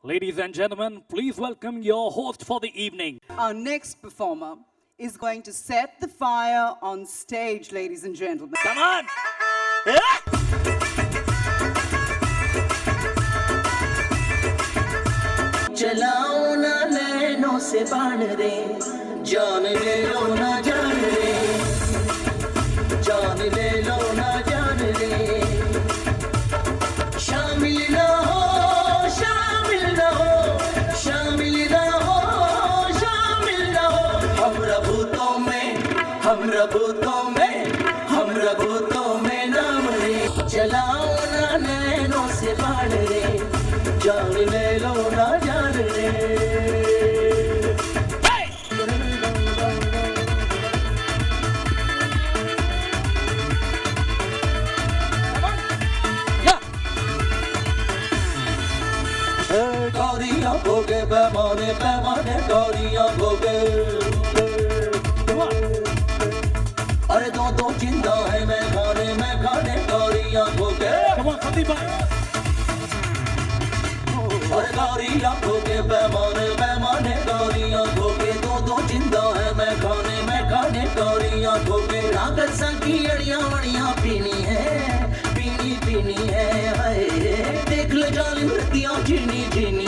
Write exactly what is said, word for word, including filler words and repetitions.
Ladies and gentlemen, please welcome your host for the evening. Our next performer is going to set the fire on stage, ladies and gentlemen. Come on! चलाओ ना नैनों से बाण रे, जान ले लो ना जान रे, जान ले लो ना जान रे, शामिल ना हो, शामिल ना हो, शामिल ना हो, शामिल ना हो, हम रबूतों में, हम रबूतों में, हम रबूतों में नाम रे, चलाओ ना नैनों से बाण रे, जान ले लो ना जान रे। गौरियां भोगे पैमाने पैमाने गौरियां भोगे, अरे दो दो जिंदा है मैं खाने मैं खाने गौरियां भोगे। और गौरियां भोगे पैमाने पैमाने गौरियां भोगे, दो दो जिंदा है मैं खाने मैं खाने गौरियां भोगे। रागत सा की अड़ियां वड़ियां पीनी है, पीनी पीनी है, हाय देख लो जालिम रतियां जीनी जीनी